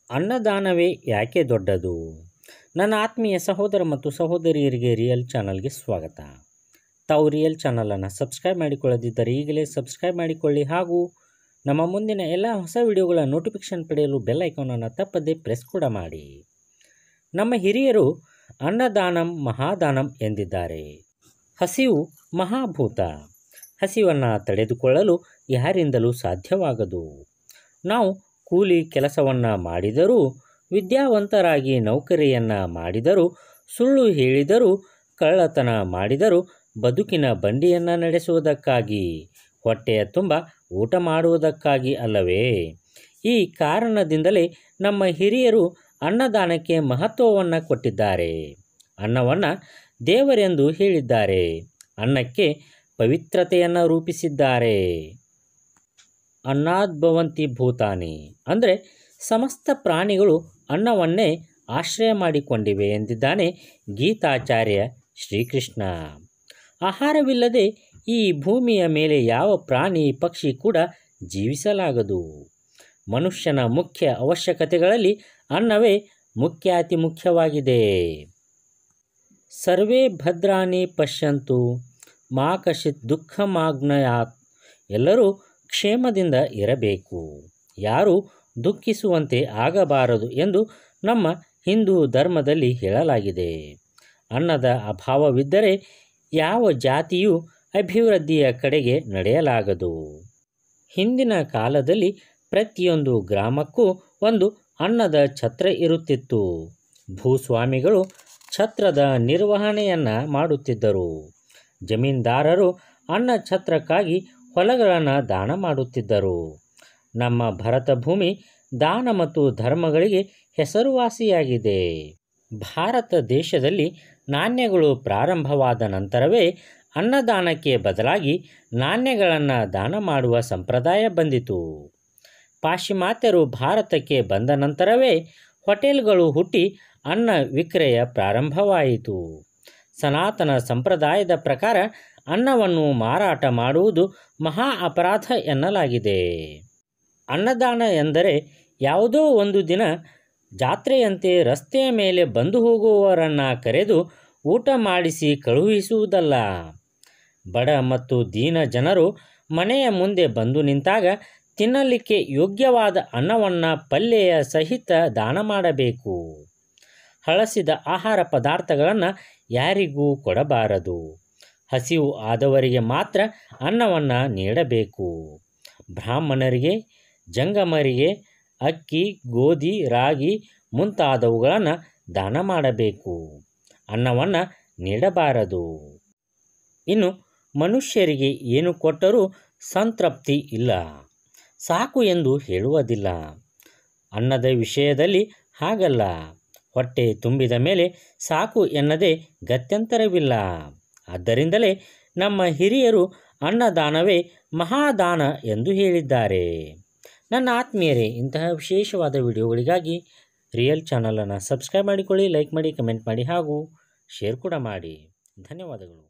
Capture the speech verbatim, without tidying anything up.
ಅನ್ನದಾನವೇ ಯಾಕೆ ದೊಡ್ಡದು? ನನ್ನ ಆತ್ಮೀಯ ಸಹೋದರ ಮತ್ತು ಸಹೋದರಿಯರಿಗೆ ರಿಯಲ್ ಚಾನಲ್ಗೆ ಸ್ವಾಗತ. ತಾವು ರಿಯಲ್ ಚಾನಲನ್ನು ಸಬ್ಸ್ಕ್ರೈಬ್ ಮಾಡಿಕೊಳ್ಳದಿದ್ದರೆ ಈಗಲೇ ಸಬ್ಸ್ಕ್ರೈಬ್ ಮಾಡಿಕೊಳ್ಳಿ ಹಾಗೂ ನಮ್ಮ ಮುಂದಿನ ಎಲ್ಲ ಹೊಸ ವಿಡಿಯೋಗಳ ನೋಟಿಫಿಕೇಷನ್ ಪಡೆಯಲು ಬೆಲ್ ಐಕಾನನ್ನು ತಪ್ಪದೇ ಪ್ರೆಸ್ ಕೂಡ ಮಾಡಿ. ನಮ್ಮ ಹಿರಿಯರು ಅನ್ನದಾನಂ ಮಹಾದಾನಂ ಎಂದಿದ್ದಾರೆ. ಹಸಿವು ಮಹಾಭೂತ. ಹಸಿವನ್ನು ತಡೆದುಕೊಳ್ಳಲು ಯಾರಿಂದಲೂ ಸಾಧ್ಯವಾಗದು. ನಾವು ಕೂಲಿ ಕೆಲಸವನ್ನು ಮಾಡಿದರೂ, ವಿದ್ಯಾವಂತರಾಗಿ ನೌಕರಿಯನ್ನು ಮಾಡಿದರೂ, ಸುಳ್ಳು ಹೇಳಿದರೂ, ಕಳ್ಳತನ ಮಾಡಿದರೂ ಬದುಕಿನ ಬಂಡಿಯನ್ನು ನಡೆಸುವುದಕ್ಕಾಗಿ, ಹೊಟ್ಟೆಯ ತುಂಬ ಊಟ ಮಾಡುವುದಕ್ಕಾಗಿ ಅಲ್ಲವೇ? ಈ ಕಾರಣದಿಂದಲೇ ನಮ್ಮ ಹಿರಿಯರು ಅನ್ನದಾನಕ್ಕೆ ಮಹತ್ವವನ್ನು ಕೊಟ್ಟಿದ್ದಾರೆ. ಅನ್ನವನ್ನು ದೇವರೆಂದು ಹೇಳಿದ್ದಾರೆ. ಅನ್ನಕ್ಕೆ ಪವಿತ್ರತೆಯನ್ನು ರೂಪಿಸಿದ್ದಾರೆ. ಅನ್ನದ್ಭವಂತಿ ಭೂತಾನಿ ಅಂದರೆ ಸಮಸ್ತ ಪ್ರಾಣಿಗಳು ಅನ್ನವನ್ನೇ ಆಶ್ರಯ ಮಾಡಿಕೊಂಡಿವೆ ಎಂದಿದ್ದಾನೆ ಗೀತಾಚಾರ್ಯ ಶ್ರೀಕೃಷ್ಣ. ಆಹಾರವಿಲ್ಲದೆ ಈ ಭೂಮಿಯ ಮೇಲೆ ಯಾವ ಪ್ರಾಣಿ ಪಕ್ಷಿ ಕೂಡ ಜೀವಿಸಲಾಗದು. ಮನುಷ್ಯನ ಮುಖ್ಯ ಅವಶ್ಯಕತೆಗಳಲ್ಲಿ ಅನ್ನವೇ ಮುಖ್ಯ ಅತಿ ಮುಖ್ಯವಾಗಿದೆ. ಸರ್ವೇ ಭದ್ರಾಣಿ ಪಶ್ಯಂತು ಮಾ ಕಶ್ಚಿತ್ ದುಃಖಮಾಗ್ನಯಾತ್. ಎಲ್ಲರೂ ಕ್ಷೇಮದಿಂದ ಇರಬೇಕು, ಯಾರೂ ದುಃಖಿಸುವಂತೆ ಆಗಬಾರದು ಎಂದು ನಮ್ಮ ಹಿಂದೂ ಧರ್ಮದಲ್ಲಿ ಹೇಳಲಾಗಿದೆ. ಅನ್ನದ ಅಭಾವವಿದ್ದರೆ ಯಾವ ಜಾತಿಯೂ ಅಭಿವೃದ್ಧಿಯ ಕಡೆಗೆ ನಡೆಯಲಾಗದು. ಹಿಂದಿನ ಕಾಲದಲ್ಲಿ ಪ್ರತಿಯೊಂದು ಗ್ರಾಮಕ್ಕೂ ಒಂದು ಅನ್ನದ ಛತ್ರ ಇರುತ್ತಿತ್ತು. ಭೂಸ್ವಾಮಿಗಳು ಛತ್ರದ ನಿರ್ವಹಣೆಯನ್ನು ಮಾಡುತ್ತಿದ್ದರು. ಜಮೀನ್ದಾರರು ಅನ್ನ ಛತ್ರಕ್ಕಾಗಿ ಹೊಲಗಳನ್ನು ದಾನ ಮಾಡುತ್ತಿದ್ದರು. ನಮ್ಮ ಭರತ ಭೂಮಿ ದಾನ ಮತ್ತು ಧರ್ಮಗಳಿಗೆ ಹೆಸರುವಾಸಿಯಾಗಿದೆ. ಭಾರತ ದೇಶದಲ್ಲಿ ನಾಣ್ಯಗಳು ಪ್ರಾರಂಭವಾದ ನಂತರವೇ ಅನ್ನದಾನಕ್ಕೆ ಬದಲಾಗಿ ನಾಣ್ಯಗಳನ್ನು ದಾನ ಮಾಡುವ ಸಂಪ್ರದಾಯ ಬಂದಿತು. ಪಾಶ್ಚಿಮಾತ್ಯರು ಭಾರತಕ್ಕೆ ಬಂದ ನಂತರವೇ ಹೋಟೆಲ್ಗಳು ಹುಟ್ಟಿ ಅನ್ನ ವಿಕ್ರಯ ಪ್ರಾರಂಭವಾಯಿತು. ಸನಾತನ ಸಂಪ್ರದಾಯದ ಪ್ರಕಾರ ಅನ್ನವನ್ನು ಮಾರಾಟ ಮಾಡುವುದು ಮಹಾ ಅಪರಾಧ ಎನ್ನಲಾಗಿದೆ. ಅನ್ನದಾನ ಎಂದರೆ ಯಾವುದೋ ಒಂದು ದಿನ ಜಾತ್ರೆಯಂತೆ ರಸ್ತೆಯ ಮೇಲೆ ಬಂದು ಹೋಗುವವರನ್ನು ಕರೆದು ಊಟ ಮಾಡಿಸಿ ಕಳುಹಿಸುವುದಲ್ಲ. ಬಡ ಮತ್ತು ದೀನ ಜನರು ಮನೆಯ ಮುಂದೆ ಬಂದು ನಿಂತಾಗ ತಿನ್ನಲಿಕ್ಕೆ ಯೋಗ್ಯವಾದ ಅನ್ನವನ್ನು ಪಲ್ಯೆಯ ಸಹಿತ ದಾನ ಮಾಡಬೇಕು. ಹಳಸಿದ ಆಹಾರ ಪದಾರ್ಥಗಳನ್ನು ಯಾರಿಗೂ ಕೊಡಬಾರದು. ಹಸಿವು ಆದವರಿಗೆ ಮಾತ್ರ ಅನ್ನವನ್ನು ನೀಡಬೇಕು. ಬ್ರಾಹ್ಮಣರಿಗೆ, ಜಂಗಮರಿಗೆ ಅಕ್ಕಿ, ಗೋಧಿ, ರಾಗಿ ಮುಂತಾದವುಗಳನ್ನು ದಾನ ಮಾಡಬೇಕು. ಅನ್ನವನ್ನು ನೀಡಬಾರದು. ಇನ್ನು ಮನುಷ್ಯರಿಗೆ ಏನು ಕೊಟ್ಟರೂ ಸಂತೃಪ್ತಿ ಇಲ್ಲ, ಸಾಕು ಎಂದು ಹೇಳುವುದಿಲ್ಲ. ಅನ್ನದ ವಿಷಯದಲ್ಲಿ ಹಾಗಲ್ಲ. ಹೊಟ್ಟೆ ತುಂಬಿದ ಮೇಲೆ ಸಾಕು ಎನ್ನದೇ ಗತ್ಯಂತರವಿಲ್ಲ. ಆದ್ದರಿಂದಲೇ ನಮ್ಮ ಹಿರಿಯರು ಅನ್ನದಾನವೇ ಮಹಾದಾನ ಎಂದು ಹೇಳಿದ್ದಾರೆ. ನನ್ನ ಆತ್ಮೀಯರೇ, ಇಂತಹ ವಿಶೇಷವಾದ ವಿಡಿಯೋಗಳಿಗಾಗಿ ರಿಯಲ್ ಚಾನಲನ್ನು ಸಬ್ಸ್ಕ್ರೈಬ್ ಮಾಡಿಕೊಳ್ಳಿ, ಲೈಕ್ ಮಾಡಿ, ಕಮೆಂಟ್ ಮಾಡಿ ಹಾಗೂ ಶೇರ್ ಕೂಡ ಮಾಡಿ. ಧನ್ಯವಾದಗಳು.